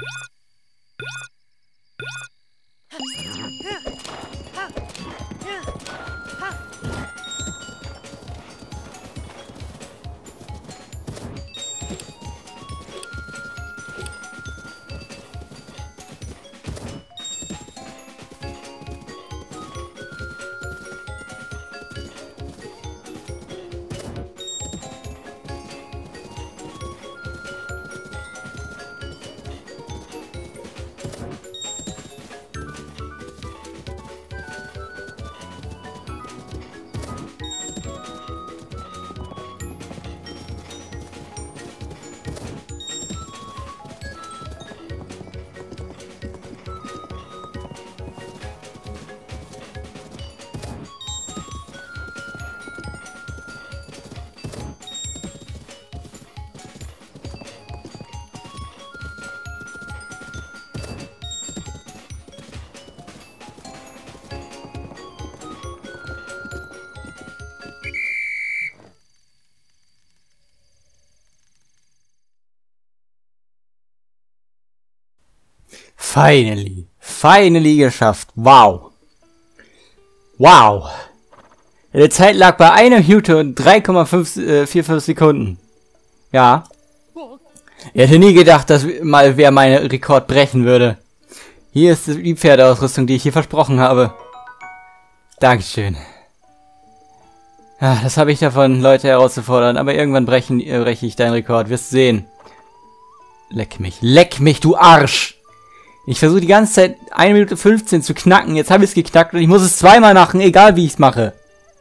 Finally. Finally geschafft. Wow. Wow. Die Zeit lag bei 1 Minute und 3,45 Sekunden. Ja. Ich hätte nie gedacht, dass mal wer meinen Rekord brechen würde. Hier ist die Pferdeausrüstung, die ich hier versprochen habe. Dankeschön. Ja, das habe ich davon, Leute herauszufordern, aber irgendwann breche ich deinen Rekord. Wirst sehen. Leck mich, du Arsch! Ich versuche die ganze Zeit 1 Minute 15 zu knacken. Jetzt habe ich es geknackt und ich muss es zweimal machen, egal wie ich es mache.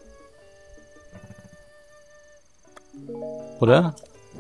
Oder?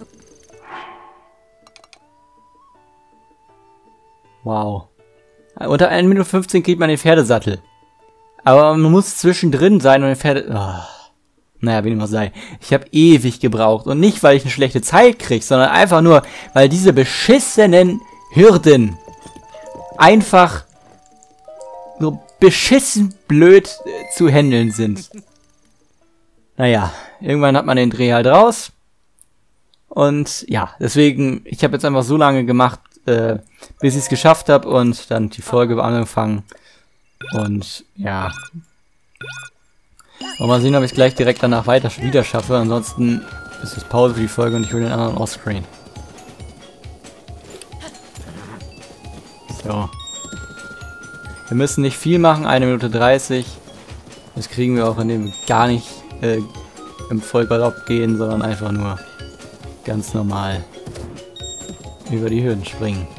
Wow. Unter 1 Minute 15 kriegt man den Pferdesattel. Aber man muss zwischendrin sein und den Pferde... Oh. Naja, wie dem auch sei. Ich habe ewig gebraucht. Und nicht, weil ich eine schlechte Zeit kriege, sondern einfach nur, weil diese beschissenen Hürden einfach so beschissen blöd zu handeln sind. Naja, irgendwann hat man den Dreh halt raus. Und ja, deswegen, ich habe jetzt einfach so lange gemacht, bis ich es geschafft habe und dann die Folge angefangen. Und ja. Und mal sehen, ob ich es gleich direkt danach wieder schaffe. Ansonsten ist es Pause für die Folge und ich will den anderen offscreen. So. Wir müssen nicht viel machen, 1 Minute 30. Das kriegen wir auch, indem wir gar nicht im Vollgalopp gehen, sondern einfach nur ganz normal über die Hürden springen.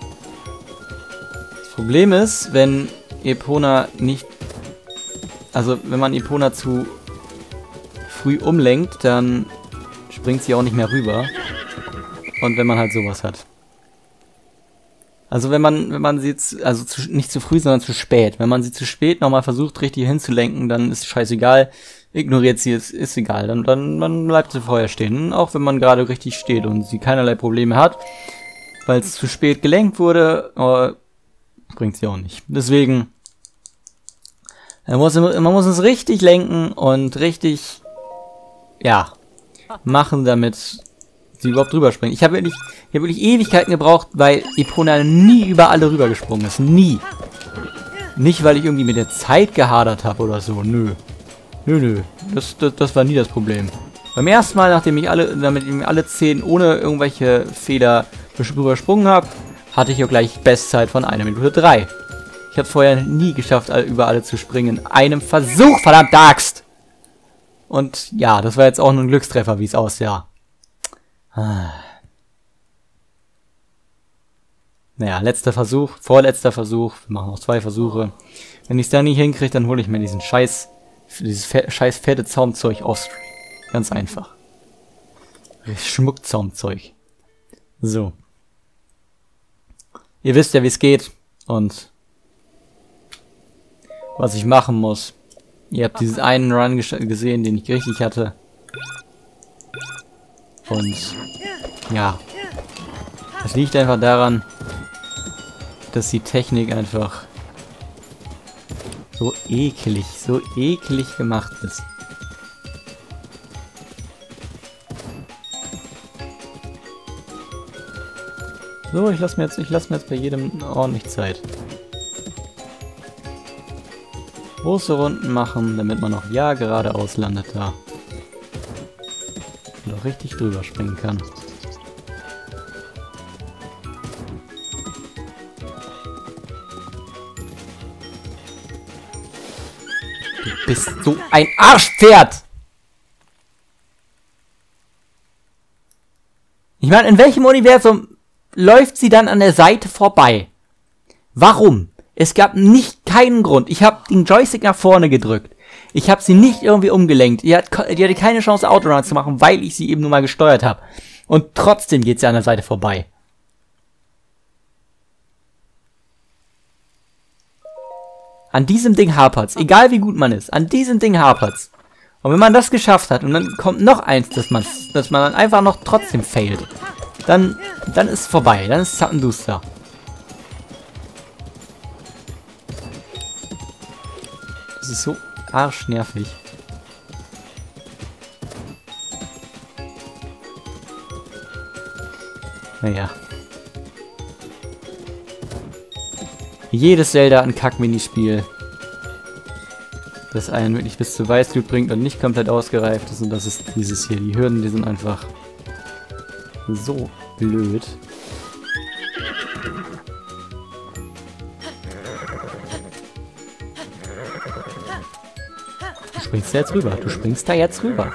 Das Problem ist, wenn Epona nicht... Also, wenn man Epona zu früh umlenkt, dann springt sie auch nicht mehr rüber. Und wenn man halt sowas hat. Also wenn man sie jetzt, also nicht zu früh, sondern zu spät. Wenn man sie zu spät nochmal versucht, richtig hinzulenken, dann ist scheißegal. Ignoriert sie, ist egal. Dann bleibt sie vorher stehen. Auch wenn man gerade richtig steht und sie keinerlei Probleme hat. Weil es zu spät gelenkt wurde, bringt sie auch nicht. Deswegen, man muss es richtig lenken und richtig, ja, machen, damit sie überhaupt drüber springen. Ich habe wirklich Ewigkeiten gebraucht, weil Epona nie über alle rübergesprungen ist. Nie. Nicht, weil ich irgendwie mit der Zeit gehadert habe oder so. Nö. Nö. Das war nie das Problem. Beim ersten Mal, damit ich alle 10 ohne irgendwelche Fehler übersprungen habe, hatte ich auch gleich Bestzeit von 1 Minute 3. Ich habe es vorher nie geschafft, über alle zu springen. In einem Versuch, verdammte Axt! Und ja, das war jetzt auch nur ein Glückstreffer, wie es aussah. Naja, letzter Versuch, vorletzter Versuch. Wir machen noch 2 Versuche. Wenn ich es dann nicht hinkriege, dann hole ich mir dieses scheiß Pferdezaumzeug offscreen. Ganz einfach. Schmuckzaumzeug. So. Ihr wisst ja, wie es geht. Und was ich machen muss. Ihr habt diesen einen Run gesehen, den ich richtig hatte. Und ja. Es liegt einfach daran, dass die Technik einfach so eklig gemacht ist. So, ich lasse mir jetzt bei jedem ordentlich Zeit. Große Runden machen, damit man auch ja geradeaus landet da. Und auch richtig drüber springen kann. Du bist so ein Arschpferd! Ich meine, in welchem Universum läuft sie dann an der Seite vorbei? Warum? Es gab keinen Grund. Ich habe den Joystick nach vorne gedrückt. Ich habe sie nicht irgendwie umgelenkt. Die hatte keine Chance, Autorun zu machen, weil ich sie eben nur mal gesteuert habe. Und trotzdem geht sie an der Seite vorbei. An diesem Ding hapert's. Egal wie gut man ist. An diesem Ding hapert's. Und wenn man das geschafft hat und dann kommt noch eins, dass man dann einfach noch trotzdem failt, dann ist es vorbei. Dann ist Zappenduster. Das ist so arschnervig. Naja. Jedes Zelda ein Kack-Minispiel, das einen wirklich bis zu Weißglut bringt und nicht komplett ausgereift ist. Und das ist dieses hier. Die Hürden, die sind einfach so blöd. Du springst da jetzt rüber. Du springst da jetzt rüber.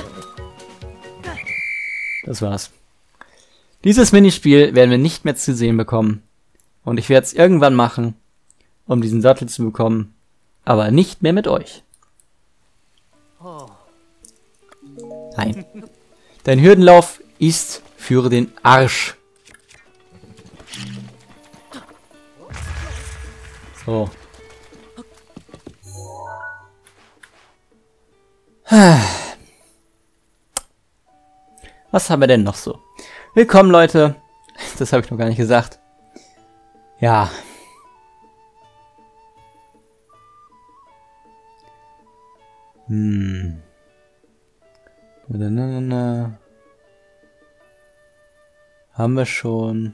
Das war's. Dieses Minispiel werden wir nicht mehr zu sehen bekommen. Und ich werde es irgendwann machen, um diesen Sattel zu bekommen. Aber nicht mehr mit euch. Nein. Dein Hürdenlauf ist für den Arsch. So. Was haben wir denn noch so? Willkommen, Leute. Das habe ich noch gar nicht gesagt. Ja. Haben wir schon.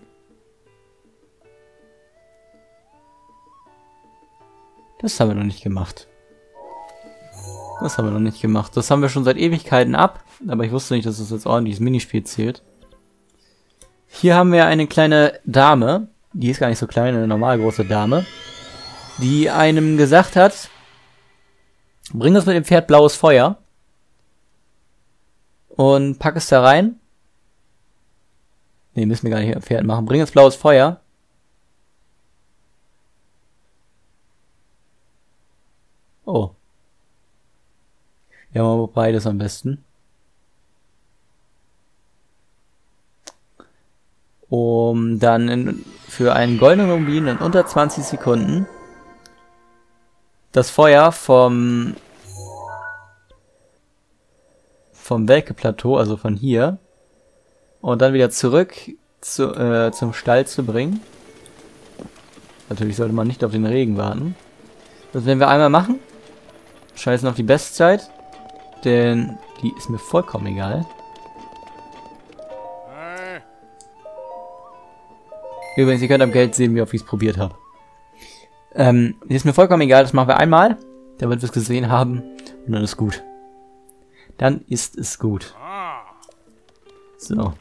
Das haben wir noch nicht gemacht. Das haben wir noch nicht gemacht. Das haben wir schon seit Ewigkeiten ab. Aber ich wusste nicht, dass das jetzt ordentliches Minispiel zählt. Hier haben wir eine kleine Dame. Die ist gar nicht so klein, eine normal große Dame. Die einem gesagt hat, bring das mit dem Pferd blaues Feuer. Und pack es da rein. Ne, müssen wir gar nicht mit dem Pferd machen. Bring das blaues Feuer. Oh. Ja, mal beides am besten. Um dann für einen goldenen Rubin in unter 20 Sekunden das Feuer vom Welke-Plateau, also von hier, und dann wieder zurück zum Stall zu bringen. Natürlich sollte man nicht auf den Regen warten. Das werden wir einmal machen. Scheißen auf die Bestzeit, denn die ist mir vollkommen egal. Übrigens, ihr könnt am Geld sehen, wie oft ich es probiert habe. Die ist mir vollkommen egal, das machen wir einmal, damit wir es gesehen haben, und dann ist gut. Dann ist es gut. So.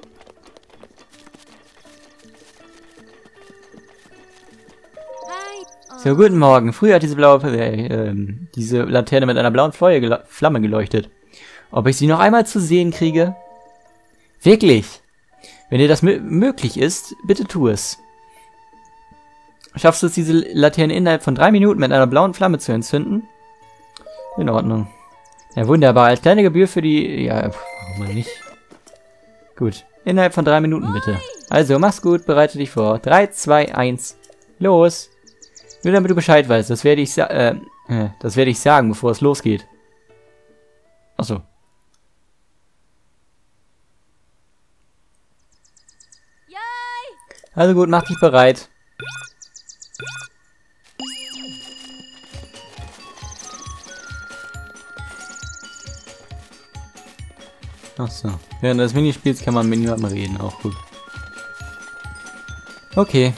So, guten Morgen. Früher hat diese diese Laterne mit einer blauen Flamme geleuchtet. Ob ich sie noch einmal zu sehen kriege? Wirklich? Wenn dir das möglich ist, bitte tu es. Schaffst du es, diese Laterne innerhalb von 3 Minuten mit einer blauen Flamme zu entzünden? In Ordnung. Ja, wunderbar. Als kleine Gebühr für die... Ja, warum nicht? Gut. Innerhalb von 3 Minuten, bitte. Also, mach's gut. Bereite dich vor. 3, 2, 1. Los. Nur damit du Bescheid weißt. Das werde ich sagen, bevor es losgeht. Achso. Also gut, mach dich bereit. Achso. Während des Minispiels kann man mit niemandem reden, auch gut. Okay.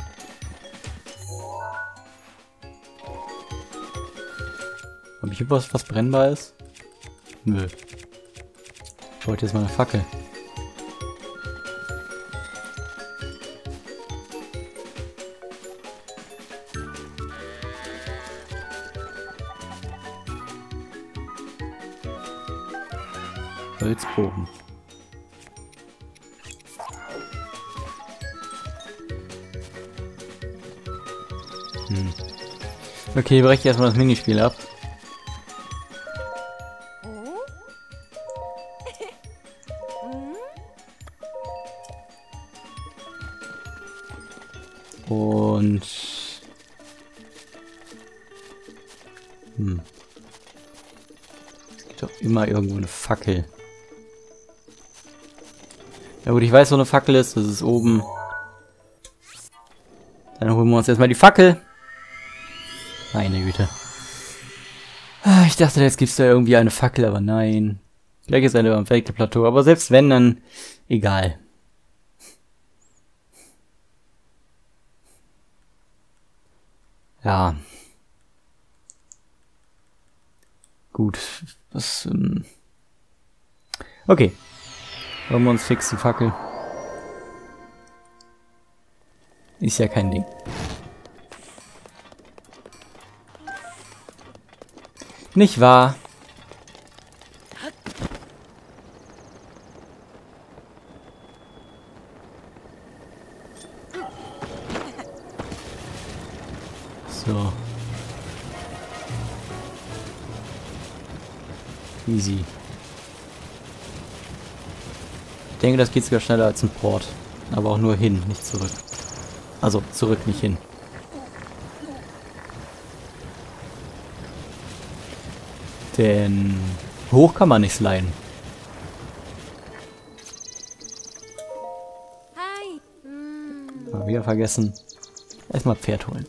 Habe ich hier was brennbar ist? Nö. Ich wollte jetzt mal eine Fackel. Holzbogen. Okay, breche ich erstmal das Minispiel ab. Und... Es gibt doch immer irgendwo eine Fackel. Ja gut, ich weiß, wo eine Fackel ist. Das ist oben. Dann holen wir uns erstmal die Fackel. Meine Güte. Ich dachte, jetzt gibt es da irgendwie eine Fackel, aber nein. Vielleicht ist eine am Plateau, aber selbst wenn, dann egal. Ja. Gut. Das, okay. Wollen wir uns fix die Fackel. Ist ja kein Ding. Nicht wahr? So. Easy. Ich denke, das geht sogar schneller als ein Port. Aber auch nur hin, nicht zurück. Also, zurück, nicht hin. Denn hoch kann man nicht sliden. Hi. Mal wieder vergessen. Erstmal Pferd holen.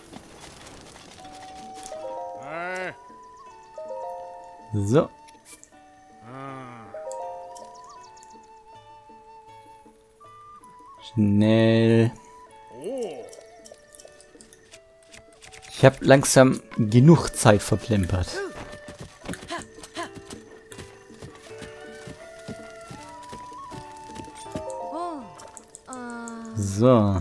So. Schnell. Ich habe langsam genug Zeit verplempert. So.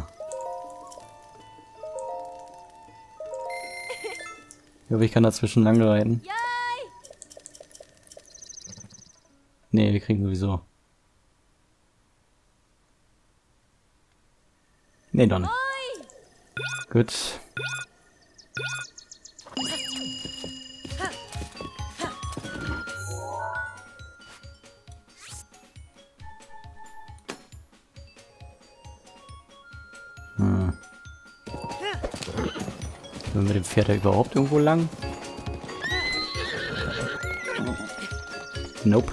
Ich hoffe, ich kann dazwischen lang reiten. Nee, wir kriegen sowieso. Nee, doch nicht. Gut. Können wir mit dem Pferd da überhaupt irgendwo lang? Nope.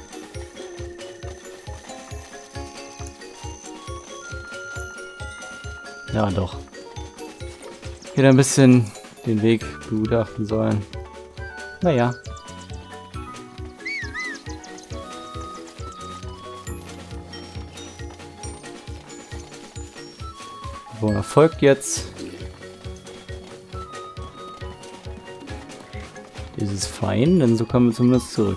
Ja, doch. Ich hätte ein bisschen den Weg begutachten sollen. Naja. So, erfolgt jetzt. Das ist fein, denn so kommen wir zumindest zurück.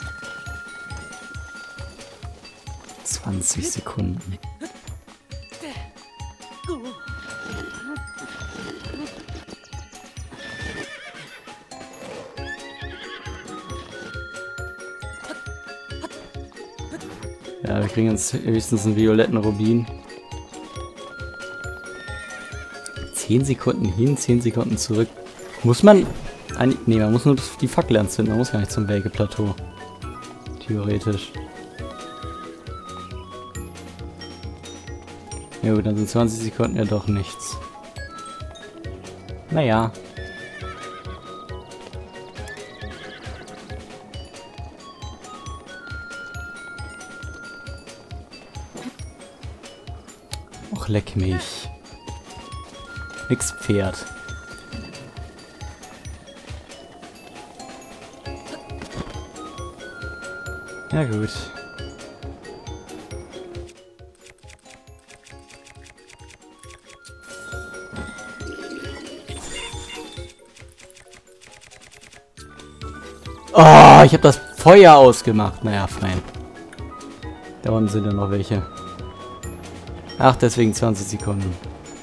20 Sekunden. Ja, wir kriegen jetzt höchstens einen violetten Rubin. 10 Sekunden hin, 10 Sekunden zurück. Muss man... Nee, man muss nur die Fackel anzünden, man muss gar nicht zum Welke-Plateau. Theoretisch. Ja gut, dann sind 20 Sekunden ja doch nichts. Naja. Och, leck mich. Nix Pferd. Ja gut. Oh, ich habe das Feuer ausgemacht. Naja, fein. Da unten sind ja noch welche. Ach, deswegen 20 Sekunden.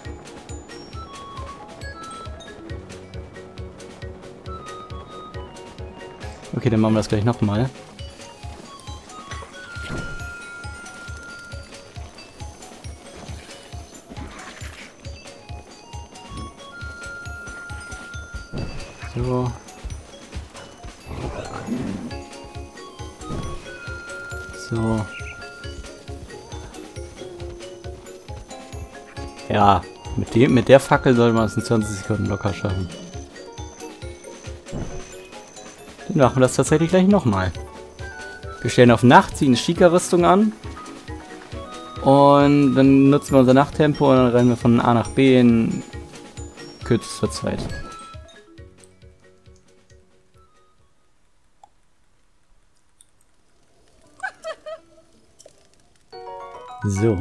Okay, dann machen wir das gleich nochmal. So. So. Ja, mit der Fackel soll man es in 20 Sekunden locker schaffen. Dann machen wir das tatsächlich gleich nochmal. Wir stellen auf Nacht, ziehen eine Shika-Rüstung an. Und dann nutzen wir unser Nachttempo und dann rennen wir von A nach B in kürzester Zeit. So.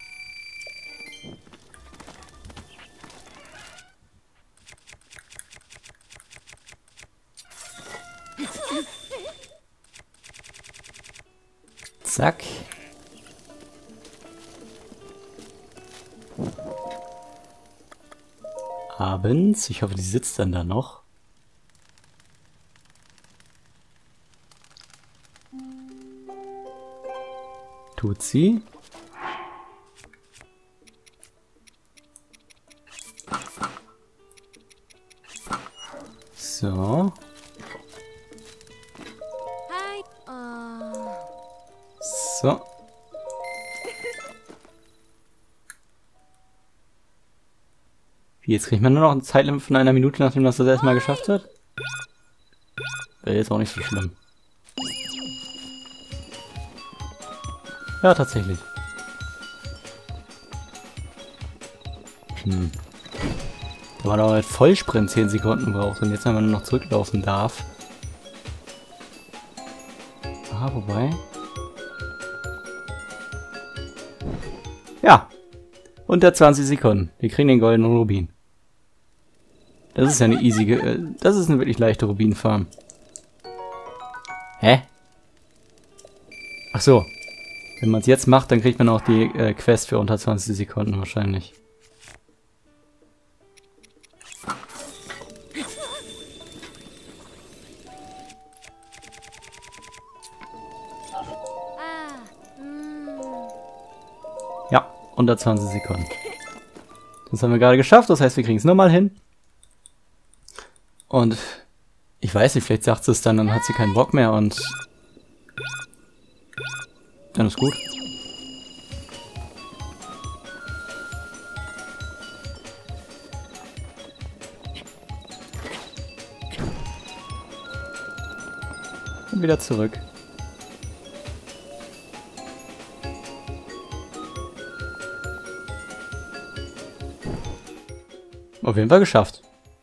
Zack. Abends. Ich hoffe, die sitzt dann da noch. Tut sie. So. So. Wie, jetzt kriegt man nur noch ein Zeitlimit von 1 Minute, nachdem das erstmal geschafft hat? Wäre jetzt auch nicht so schlimm. Ja, tatsächlich. Da war doch mit Vollsprint 10 Sekunden braucht und jetzt, wenn man nur noch zurücklaufen darf. Ah, wobei. Ja. Unter 20 Sekunden. Wir kriegen den goldenen Rubin. Das ist ja eine easy, das ist eine wirklich leichte Rubinfarm. Hä? Ach so. Wenn man es jetzt macht, dann kriegt man auch die Quest für unter 20 Sekunden wahrscheinlich. Ja, unter 20 Sekunden. Das haben wir gerade geschafft, das heißt, wir kriegen es nochmal hin. Und ich weiß nicht, vielleicht sagt sie es dann hat sie keinen Bock mehr und dann ist gut. Und wieder zurück. Auf jeden Fall geschafft.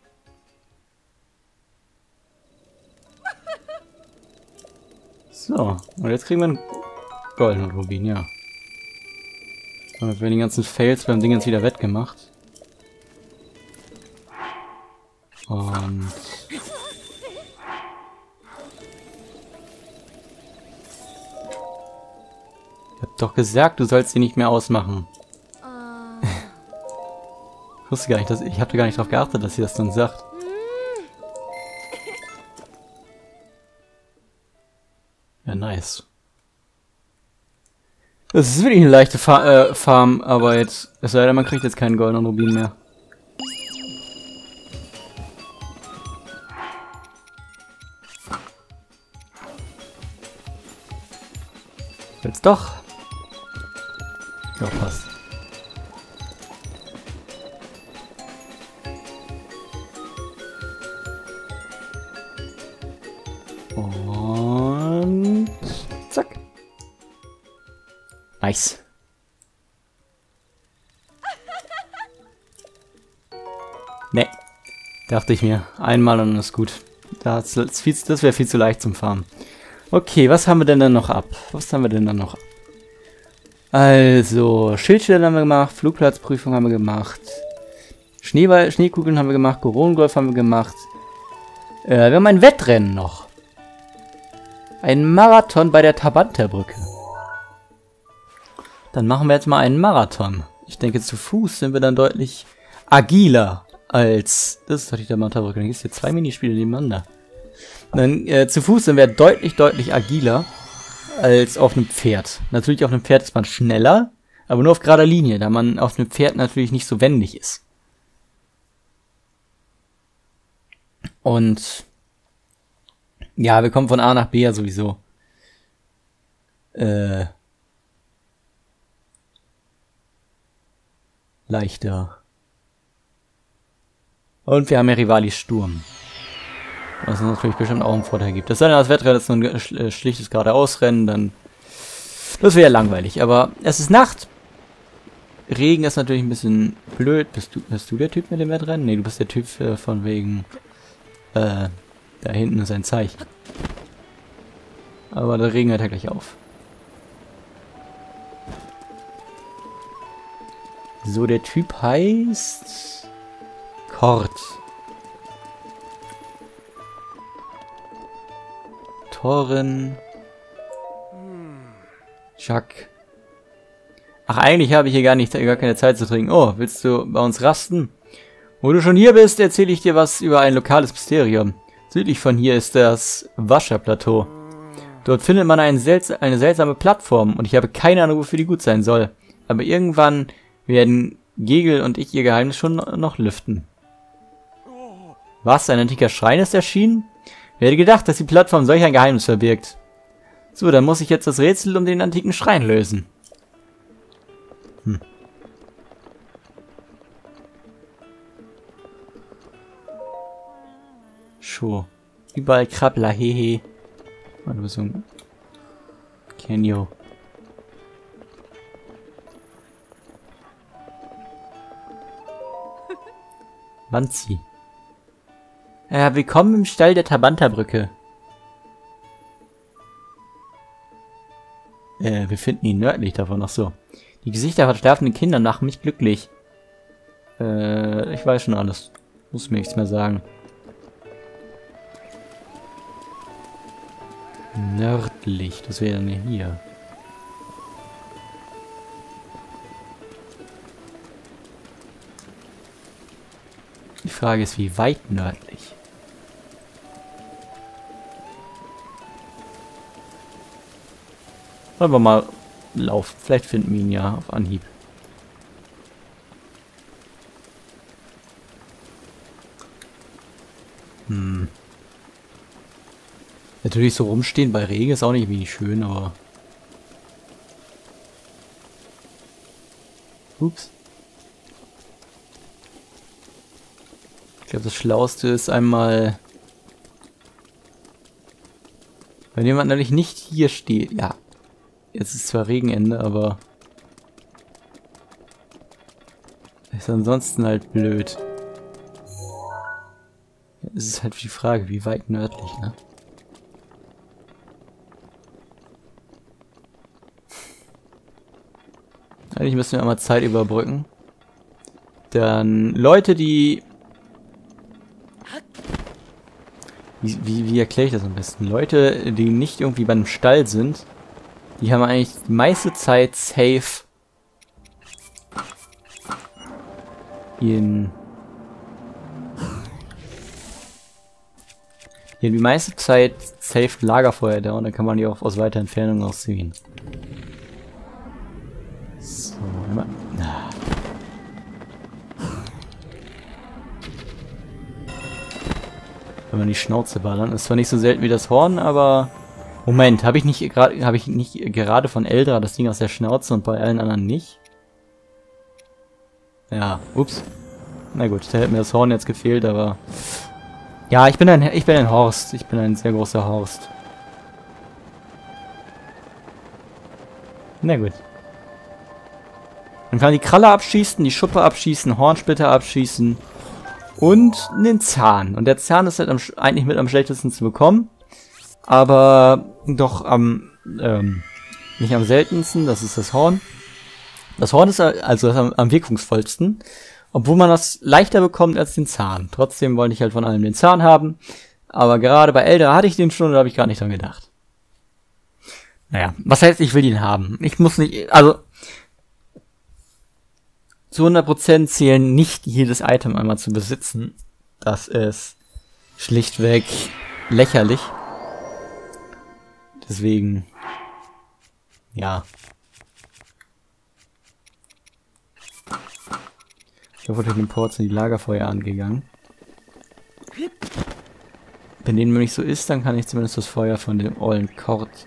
So, und jetzt kriegen wir einen goldenen Rubin, ja. Und jetzt werden die ganzen Fails beim Ding jetzt wieder wettgemacht. Und ich hab doch gesagt, du sollst sie nicht mehr ausmachen. Ich wusste gar nicht, ich habe gar nicht darauf geachtet, dass sie das dann sagt. Ja, nice. Das ist wirklich eine leichte Farmarbeit. Es sei denn, man kriegt jetzt keinen goldenen Rubin mehr. Jetzt doch. Ja, passt. Und zack. Nice. Ne, dachte ich mir. Einmal und dann ist gut. Das wäre viel zu leicht zum Farmen. Okay, was haben wir denn dann noch ab? Also, Schildstelle haben wir gemacht, Flugplatzprüfung haben wir gemacht, Schneekugeln haben wir gemacht, Koronengolf haben wir gemacht. Wir haben ein Wettrennen noch. Ein Marathon bei der Tabanta-Brücke. Dann machen wir jetzt mal einen Marathon. Ich denke, zu Fuß sind wir dann deutlich agiler als... Das ist doch die Tabanta-Brücke. Dann gibt es hier 2 Minispiele nebeneinander. Dann zu Fuß sind wir deutlich agiler als auf einem Pferd. Natürlich auf einem Pferd ist man schneller, aber nur auf gerader Linie, da man auf einem Pferd natürlich nicht so wendig ist. Und ja, wir kommen von A nach B ja sowieso. Leichter. Und wir haben ja Rivalis Sturm. Was uns natürlich bestimmt auch einen Vorteil gibt. Das sei denn, das Wettrennen ist nur ein schlichtes geradeausrennen, dann... Das wäre ja langweilig, aber es ist Nacht. Regen ist natürlich ein bisschen blöd. Bist du der Typ mit dem Wettrennen? Nee, du bist der Typ von wegen... da hinten ist ein Zeichen. Aber der Regen hört ja gleich auf. So, der Typ heißt... Kort. Toren. Chuck. Ach, eigentlich habe ich hier gar keine Zeit zu trinken. Oh, willst du bei uns rasten? Wo du schon hier bist, erzähle ich dir was über ein lokales Mysterium. Südlich von hier ist das Wascherplateau. Dort findet man eine seltsame Plattform und ich habe keine Ahnung, wofür die gut sein soll. Aber irgendwann werden Gegel und ich ihr Geheimnis schon noch lüften. Was? Ein antiker Schrein ist erschienen? Wer hätte gedacht, dass die Plattform solch ein Geheimnis verbirgt? So, dann muss ich jetzt das Rätsel um den antiken Schrein lösen. Scho. Überall Krabbler, hehe. Oh, du bist so ein... Kenyo. Wanzi. Willkommen im Stall der Tabanta-Brücke. Wir finden ihn nördlich davon. Ach so. Die Gesichter von schlafenden Kindern machen mich glücklich. Ich weiß schon alles. Muss mir nichts mehr sagen. Nördlich. Das wäre dann hier. Die Frage ist, wie weit nördlich? Wollen wir mal laufen. Vielleicht finden wir ihn ja auf Anhieb. Natürlich so rumstehen bei Regen ist auch nicht wenig schön, aber... Ups. Ich glaube, das Schlauste ist einmal... Wenn jemand nämlich nicht hier steht... Ja. Jetzt ist zwar Regenende, aber... Ist ansonsten halt blöd. Es ist halt die Frage, wie weit nördlich, ne? Eigentlich müssen wir einmal Zeit überbrücken. Dann Leute, die... Wie erkläre ich das am besten? Leute, die nicht irgendwie bei einem Stall sind, die haben eigentlich die meiste Zeit safe die meiste Zeit safe Lagerfeuer da und dann kann man die auch aus weiter Entfernung aussehen. So, immer. Wenn man die Schnauze ballern. Ist zwar nicht so selten wie das Horn, aber... Moment, habe ich nicht gerade von Eldra das Ding aus der Schnauze und bei allen anderen nicht? Ja, ups. Na gut, da hätte mir das Horn jetzt gefehlt, aber... Ja, ich bin ein Horst. Ich bin ein sehr großer Horst. Na gut. Man kann die Kralle abschießen, die Schuppe abschießen, Hornsplitter abschießen und einen Zahn. Und der Zahn ist halt eigentlich mit am schlechtesten zu bekommen. Aber doch nicht am seltensten, das ist das Horn. Das Horn ist also am wirkungsvollsten, obwohl man das leichter bekommt als den Zahn. Trotzdem wollte ich halt von allem den Zahn haben, aber gerade bei Eldra hatte ich den schon und da habe ich gar nicht dran gedacht. Naja, was heißt, ich will ihn haben? Ich muss nicht, also zu 100% zählen, nicht jedes Item einmal zu besitzen. Das ist schlichtweg lächerlich. Deswegen, ja. Ich hoffe, durch den Port sind die Lagerfeuer angegangen. Wenn dem nicht so ist, dann kann ich zumindest das Feuer von dem ollen Kord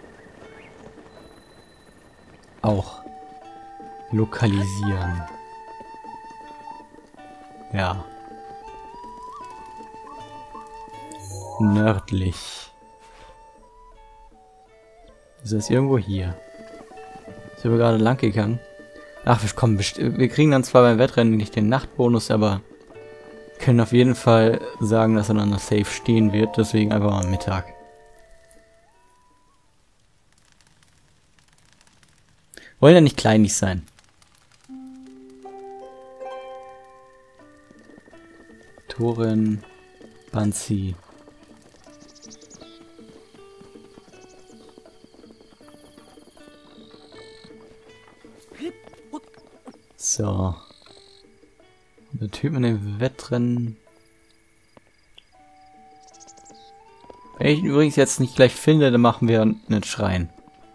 auch lokalisieren. Ja. Nördlich. Ist das irgendwo hier? Sind wir gerade lang gegangen? Ach, wir kriegen dann zwar beim Wettrennen nicht den Nachtbonus, aber können auf jeden Fall sagen, dass er dann noch safe stehen wird. Deswegen einfach mal Mittag. Wollen ja nicht kleinlich sein. Toren, Banzi. So. Der Typ mit dem Wettrennen. Wenn ich ihn übrigens jetzt nicht gleich finde, dann machen wir einen Schrein.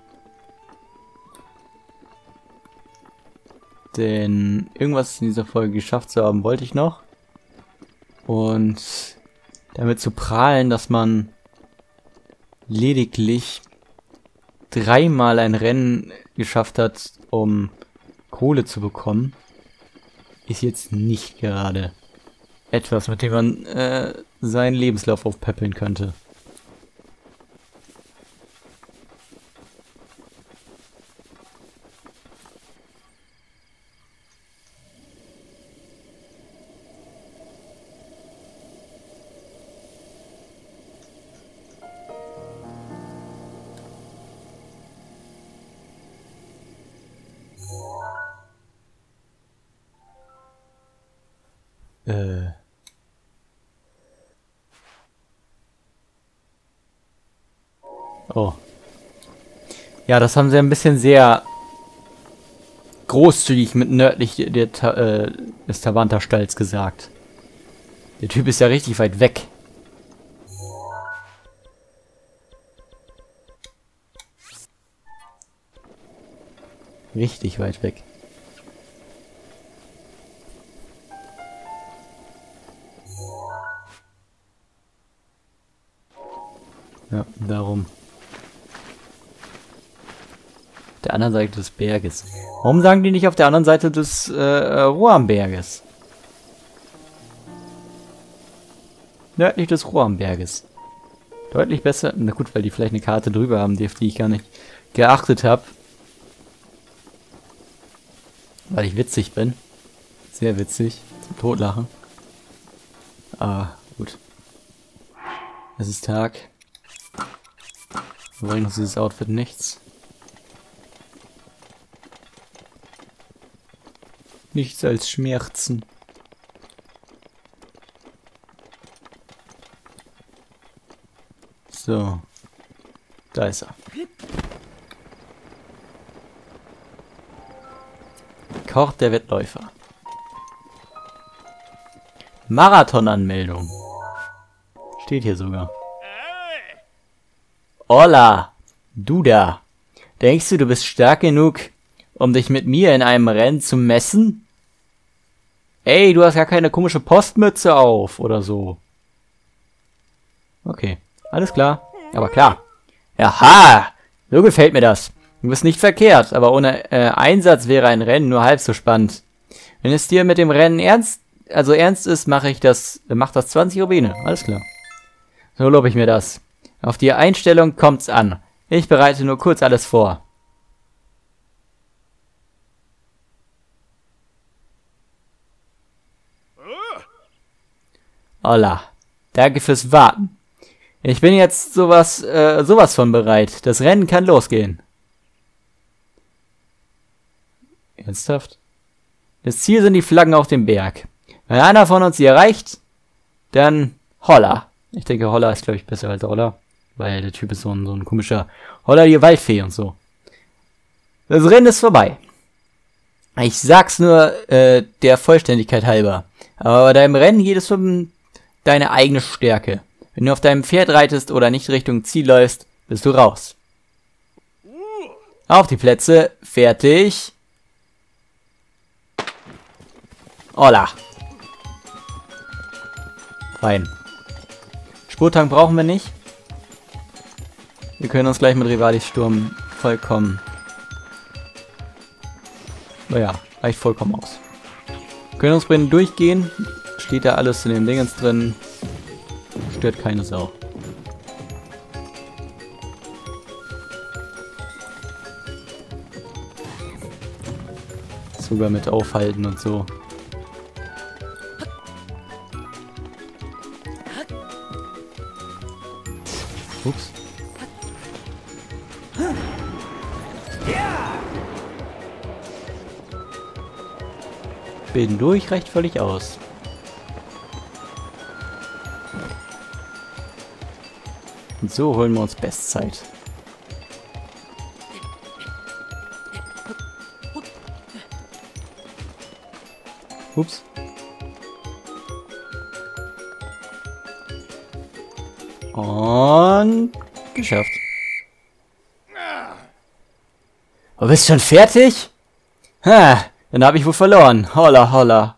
Denn irgendwas in dieser Folge geschafft zu haben, wollte ich noch. Und damit zu prahlen, dass man lediglich 3-mal ein Rennen geschafft hat, um Kohle zu bekommen, ist jetzt nicht gerade etwas, mit dem man seinen Lebenslauf aufpäppeln könnte. Oh. Ja, das haben sie ein bisschen sehr großzügig mit nördlich des Tavanta-Stalls gesagt. Der Typ ist ja richtig weit weg. Richtig weit weg. Ja, darum. Auf der anderen Seite des Berges. Warum sagen die nicht auf der anderen Seite des Roamberges? Nördlich des Roamberges. Deutlich besser. Na gut, weil die vielleicht eine Karte drüber haben, auf die ich gar nicht geachtet habe. Weil ich witzig bin. Sehr witzig. Zum Totlachen. Ah, gut. Es ist Tag. Wir bringen uns dieses Outfit nichts. Nichts als Schmerzen. So. Da ist er. Kord der Wettläufer. Marathonanmeldung. Steht hier sogar. Hola, du da. Denkst du, du bist stark genug, um dich mit mir in einem Rennen zu messen? Ey, du hast gar keine komische Postmütze auf oder so. Okay, alles klar. Aber klar. Aha, so gefällt mir das. Du bist nicht verkehrt, aber ohne Einsatz wäre ein Rennen nur halb so spannend. Wenn es dir mit dem Rennen ernst ist, mach das 20 Rubine. Alles klar. So lobe ich mir das. Auf die Einstellung kommt's an. Ich bereite nur kurz alles vor. Hola. Danke fürs Warten. Ich bin jetzt sowas von bereit. Das Rennen kann losgehen. Ernsthaft? Das Ziel sind die Flaggen auf dem Berg. Wenn einer von uns sie erreicht, dann Holla. Ich denke, Holla ist, glaube ich, besser als Holla. Weil der Typ ist so ein komischer Holla die Waldfee und so. Das Rennen ist vorbei. Ich sag's nur der Vollständigkeit halber. Aber bei deinem Rennen geht es um deine eigene Stärke. Wenn du auf deinem Pferd reitest oder nicht Richtung Ziel läufst, bist du raus. Auf die Plätze, fertig. Holla. Fein. Spurtank brauchen wir nicht. Wir können uns gleich mit Rivalis Sturm vollkommen... Naja, reicht vollkommen aus. Können uns Brennen durchgehen. Steht da alles in den Dingens drin. Stört keine Sau. Sogar mit Aufhalten und so. Ups. Bilden durch reicht völlig aus. Und so holen wir uns Bestzeit. Ups. Und geschafft. Oh, bist schon fertig? Ha, dann habe ich wohl verloren. Holla, holla.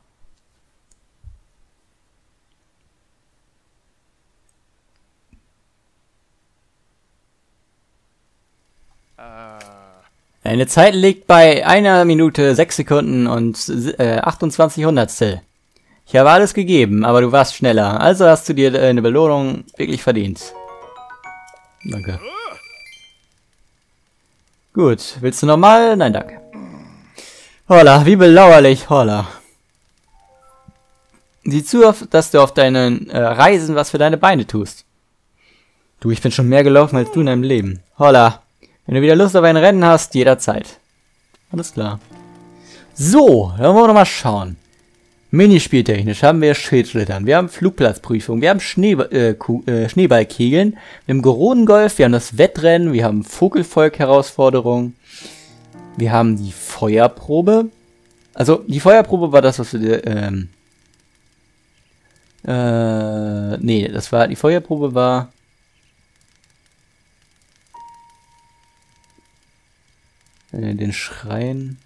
Deine Zeit liegt bei 1 Minute 6 Sekunden und 28 Hundertstel. Ich habe alles gegeben, aber du warst schneller. Also hast du dir eine Belohnung wirklich verdient. Danke. Gut, willst du nochmal? Nein, danke. Holla, wie belauerlich, holla. Sieh zu, dass du auf deinen Reisen was für deine Beine tust. Du, ich bin schon mehr gelaufen als du in deinem Leben. Holla. Wenn du wieder Lust auf ein Rennen hast, jederzeit. Alles klar. So, dann wollen wir noch mal schauen. Minispieltechnisch haben wir Schildschlittern, wir haben Flugplatzprüfung, wir haben Schneeballkegeln, wir haben Goronengolf, wir haben das Wettrennen, wir haben Vogelvolk-Herausforderung, wir haben die Feuerprobe. Also, die Feuerprobe war das, was wir, nee, das war, die Feuerprobe war... den Schrein.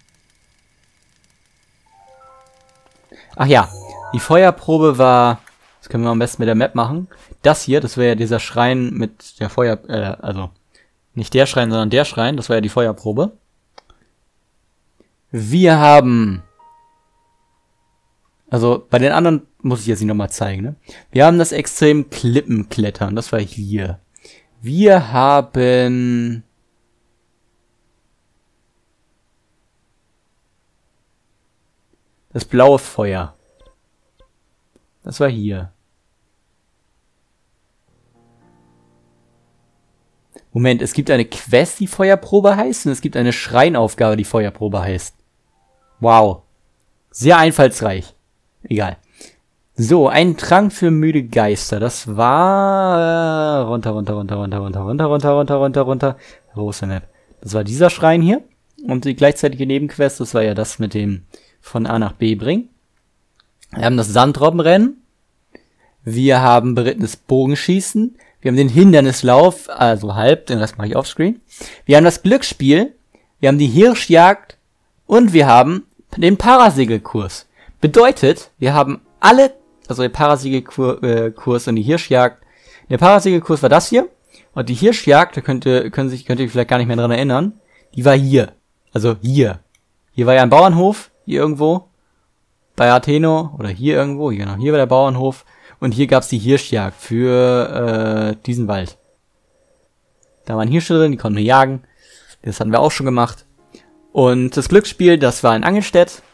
Ach ja, die Feuerprobe war, das können wir am besten mit der Map machen. Das hier, das wäre ja dieser Schrein mit der Feuer, also nicht der Schrein, sondern der Schrein, das war ja die Feuerprobe. Wir haben, also bei den anderen muss ich jetzt nicht nochmal zeigen, ne? Wir haben das extrem Klippenklettern, das war hier. Wir haben das blaue Feuer. Das war hier. Moment, es gibt eine Quest, die Feuerprobe heißt, und es gibt eine Schreinaufgabe, die Feuerprobe heißt. Wow. Sehr einfallsreich. Egal. So, ein Trank für müde Geister. Das war... runter. Wo ist der Map? Das war dieser Schrein hier. Und die gleichzeitige Nebenquest, das war ja das mit dem von A nach B bringen. Wir haben das Sandrobbenrennen. Wir haben berittenes Bogenschießen. Wir haben den Hindernislauf, also halb, den Rest mache ich offscreen. Wir haben das Glücksspiel. Wir haben die Hirschjagd. Und wir haben den Parasegelkurs. Bedeutet, wir haben alle, also der Parasegelkurs und die Hirschjagd. Der Parasegelkurs war das hier. Und die Hirschjagd, da könnt ihr vielleicht gar nicht mehr dran erinnern. Die war hier. Also hier. Hier war ja ein Bauernhof. Hier irgendwo. Bei Atheno. Oder hier irgendwo. Genau. Hier war der Bauernhof. Und hier gab's die Hirschjagd für diesen Wald. Da waren Hirsche drin, die konnten wir jagen. Das hatten wir auch schon gemacht. Und das Glücksspiel, das war in Angelstedt.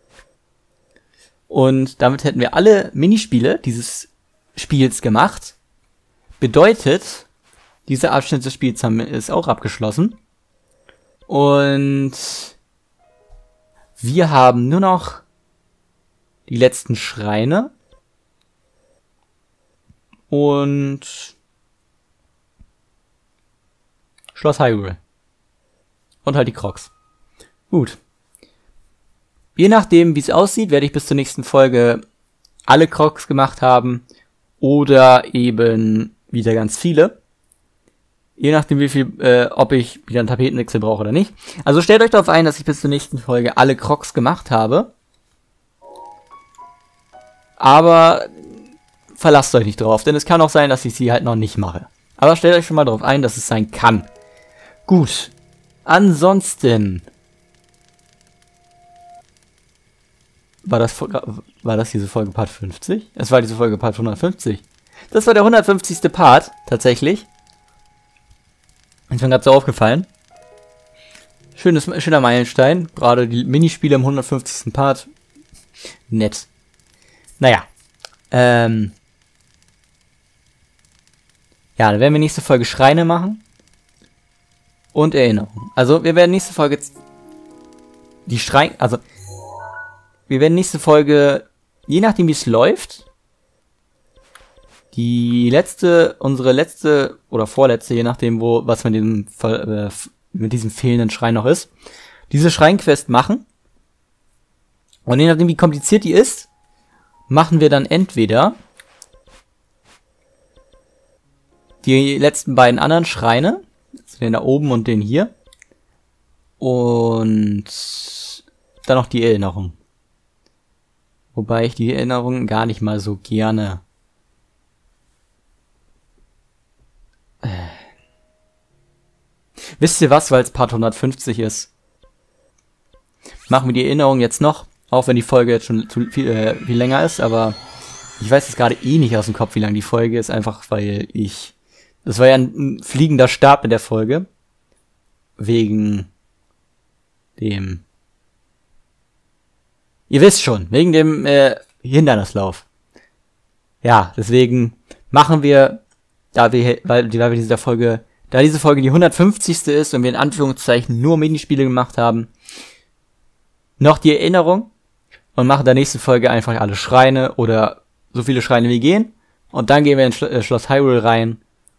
Und damit hätten wir alle Minispiele dieses Spiels gemacht. Bedeutet, dieser Abschnitt des Spiels ist auch abgeschlossen. Und wir haben nur noch die letzten Schreine. Und Schloss Hyrule. Und halt die Crocs. Gut. Je nachdem, wie es aussieht, werde ich bis zur nächsten Folge alle Crocs gemacht haben. Oder eben wieder ganz viele. Je nachdem, wie viel, ob ich wieder einen Tapetenwechsel brauche oder nicht. Also stellt euch darauf ein, dass ich bis zur nächsten Folge alle Crocs gemacht habe. Aber verlasst euch nicht drauf, denn es kann auch sein, dass ich sie halt noch nicht mache. Aber stellt euch schon mal darauf ein, dass es sein kann. Gut. Ansonsten war das diese Folge Part 50? Es war diese Folge Part 150. Das war der 150. Part, tatsächlich. Ist mir gerade so aufgefallen. Schöner Meilenstein. Gerade die Minispiele im 150. Part. Nett. Naja. Ja, dann werden wir nächste Folge Schreine machen. Und Erinnerung. Also, wir werden nächste Folge die Schreine, also, wir werden nächste Folge, je nachdem wie es läuft, unsere letzte oder vorletzte, je nachdem was mit diesem fehlenden Schrein noch ist, diese Schreinquest machen. Und je nachdem wie kompliziert die ist, machen wir dann entweder die letzten beiden anderen Schreine, also den da oben und den hier, und dann noch die Erinnerung. Wobei ich die Erinnerung gar nicht mal so gerne wisst ihr was, weil es Part 150 ist? Machen wir die Erinnerung jetzt noch, auch wenn die Folge jetzt schon viel länger ist, aber ich weiß jetzt gerade eh nicht aus dem Kopf, wie lang die Folge ist, einfach weil das war ja ein fliegender Start mit der Folge. Wegen dem, ihr wisst schon, wegen dem Hindernislauf. Ja, deswegen machen wir, da diese Folge die 150. ist und wir in Anführungszeichen nur Minispiele gemacht haben, noch die Erinnerung und machen in der nächsten Folge einfach alle Schreine oder so viele Schreine wie gehen und dann gehen wir in Schloss Hyrule rein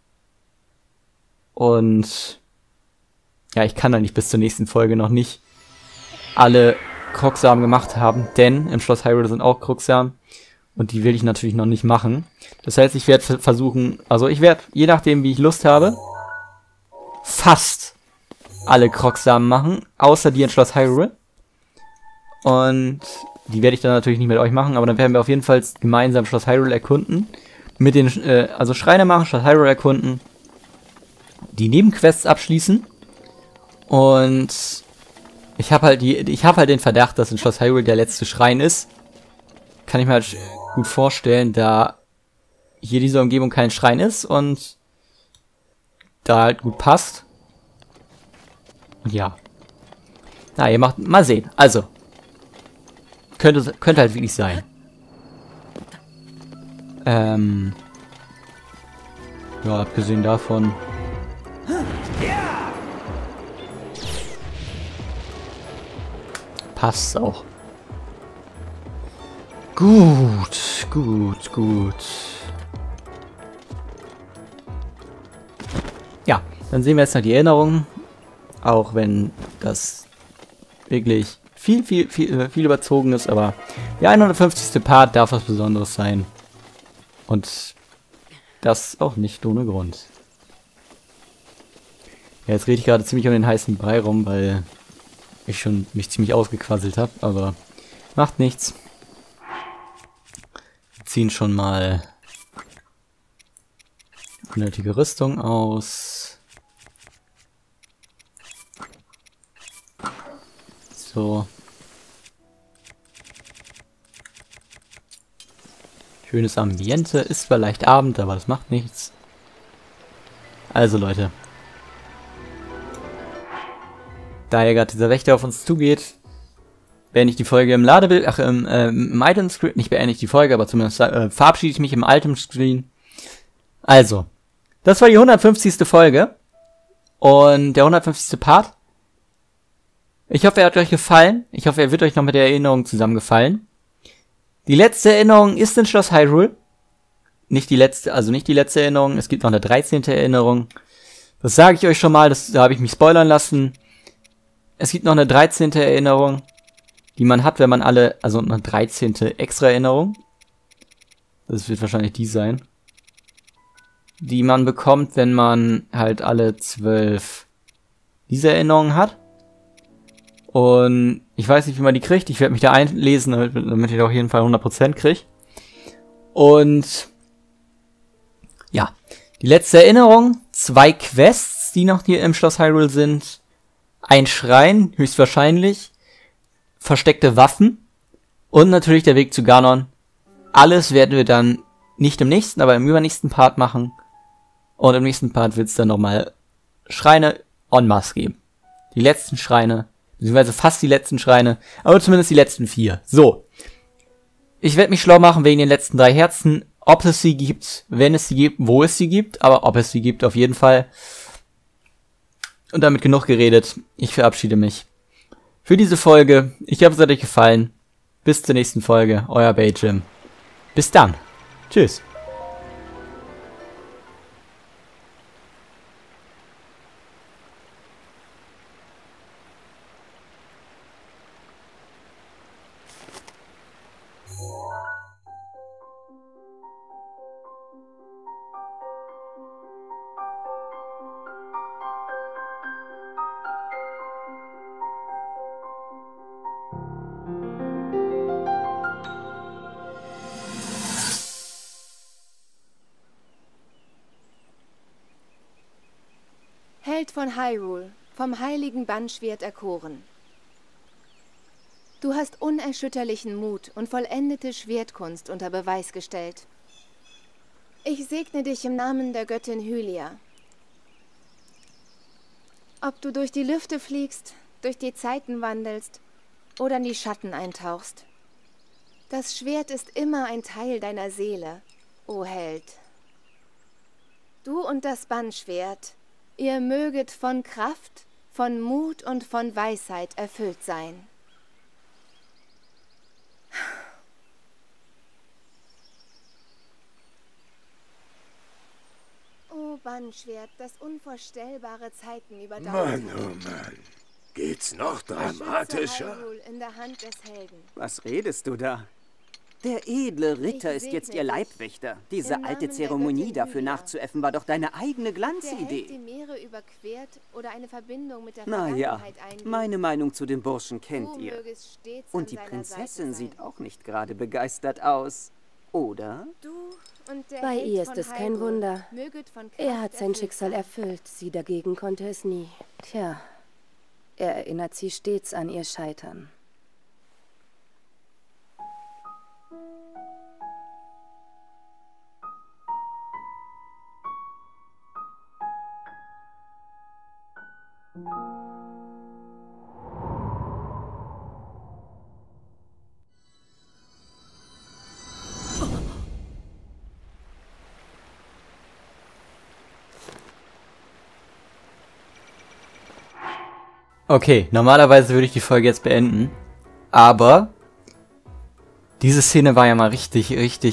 und ja, ich kann eigentlich bis zur nächsten Folge noch nicht alle Krogsamen gemacht haben, denn im Schloss Hyrule sind auch Krogsamen und die will ich natürlich noch nicht machen. Das heißt, ich werde versuchen, also ich werde, je nachdem wie ich Lust habe, fast alle Krogsamen machen, außer die in Schloss Hyrule. Und die werde ich dann natürlich nicht mit euch machen, aber dann werden wir auf jeden Fall gemeinsam Schloss Hyrule erkunden. Mit den, also Schreine machen, Schloss Hyrule erkunden, die Nebenquests abschließen. Und ich habe halt den Verdacht, dass in Schloss Hyrule der letzte Schrein ist. Kann ich mir halt gut vorstellen, da hier diese Umgebung kein Schrein ist und da halt gut passt. Und ja. Na, ihr macht, mal sehen. Also. Könnte halt wirklich sein. Ja, abgesehen davon. Passt auch. Gut. Ja, dann sehen wir jetzt noch die Erinnerung. Auch wenn das wirklich viel überzogen ist, aber der 150. Part darf was Besonderes sein. Und das auch nicht ohne Grund. Ja, jetzt rede ich gerade ziemlich um den heißen Brei rum, weil ich schon mich ziemlich ausgequasselt habe, aber macht nichts. Wir ziehen schon mal unnötige Rüstung aus. So. Schönes Ambiente. Ist zwar leicht Abend, aber das macht nichts. Also Leute. Da ja gerade dieser Wächter auf uns zugeht, beende ich die Folge im Ladebild, im Item-Screen, nicht beende ich die Folge, aber zumindest verabschiede ich mich im Item-Screen. Also, das war die 150. Folge und der 150. Part. Ich hoffe, er hat euch gefallen. Ich hoffe, er wird euch noch mit der Erinnerung zusammengefallen. Die letzte Erinnerung ist in Schloss Hyrule. Nicht die letzte Erinnerung. Es gibt noch eine 13. Erinnerung. Das sage ich euch schon mal, da habe ich mich spoilern lassen. Es gibt noch eine 13. Erinnerung, die man hat, wenn man alle, also eine 13. extra Erinnerung. Das wird wahrscheinlich die sein. Die man bekommt, wenn man halt alle 12 diese Erinnerungen hat. Und ich weiß nicht, wie man die kriegt. Ich werde mich da einlesen, damit ich da auf jeden Fall 100% kriege. Und ja, die letzte Erinnerung, 2 Quests, die noch hier im Schloss Hyrule sind. Ein Schrein, höchstwahrscheinlich. Versteckte Waffen. Und natürlich der Weg zu Ganon. Alles werden wir dann nicht im nächsten, aber im übernächsten Part machen. Und im nächsten Part wird es dann nochmal Schreine en masse geben. Die letzten Schreine, beziehungsweise fast die letzten Schreine, aber zumindest die letzten 4. So. Ich werde mich schlau machen wegen den letzten 3 Herzen. Ob es sie gibt, wenn es sie gibt, wo es sie gibt, aber ob es sie gibt, auf jeden Fall. Und damit genug geredet. Ich verabschiede mich für diese Folge. Ich hoffe, es hat euch gefallen. Bis zur nächsten Folge. Euer Bayjim. Bis dann. Tschüss. Held von Hyrule, vom heiligen Bannschwert erkoren. Du hast unerschütterlichen Mut und vollendete Schwertkunst unter Beweis gestellt. Ich segne dich im Namen der Göttin Hylia. Ob du durch die Lüfte fliegst, durch die Zeiten wandelst oder in die Schatten eintauchst. Das Schwert ist immer ein Teil deiner Seele, o Held. Du und das Bannschwert, ihr möget von Kraft, von Mut und von Weisheit erfüllt sein. O Bannschwert, das unvorstellbare Zeiten überdauert. Mann, oh Mann. Geht's noch dramatischer? Hyrule in der Hand des Helden. Was redest du da? Der edle Ritter ist jetzt ihr Leibwächter. Diese alte Zeremonie dafür nachzuäffen, war doch deine eigene Der Held Glanzidee. die Meere überquert oder eine Verbindung mit der Naja, Vergangenheit eingeht. meine Meinung zu dem Burschen kennt Du ihr. mögest stets Und an die seiner Prinzessin Seite sieht sein. auch nicht gerade begeistert aus. Oder? Du und der Bei Held ihr ist von es kein Hyrule Wunder. möget von Kraft Er hat sein erfüllt Schicksal sein. erfüllt, sie dagegen konnte es nie. Tja, er erinnert sie stets an ihr Scheitern. Okay, normalerweise würde ich die Folge jetzt beenden, aber diese Szene war ja mal richtig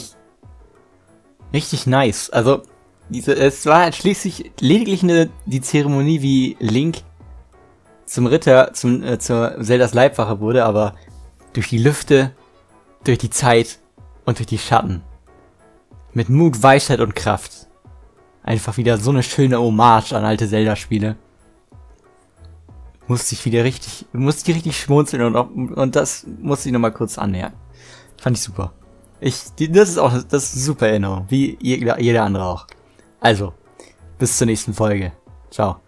nice. Also, es war schließlich lediglich die Zeremonie, wie Link zum Ritter, zur Zeldas Leibwache wurde, aber durch die Lüfte, durch die Zeit und durch die Schatten. Mit Mut, Weisheit und Kraft. Einfach wieder so eine schöne Hommage an alte Zelda-Spiele. Musste ich richtig schmunzeln und das musste ich nochmal kurz annähern. Fand ich super. Das ist eine super Erinnerung, wie jeder andere auch. Also, bis zur nächsten Folge. Ciao.